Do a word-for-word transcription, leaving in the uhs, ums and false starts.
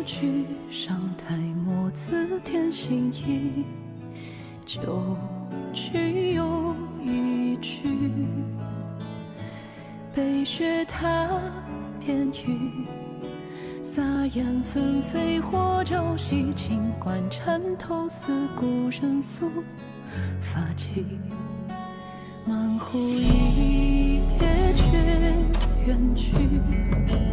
句，上台墨字添新意，旧句又一句，北雪踏点雨。 撒盐纷飞或朝夕，轻管缠头似故人诉发髻。满壶一别却远去。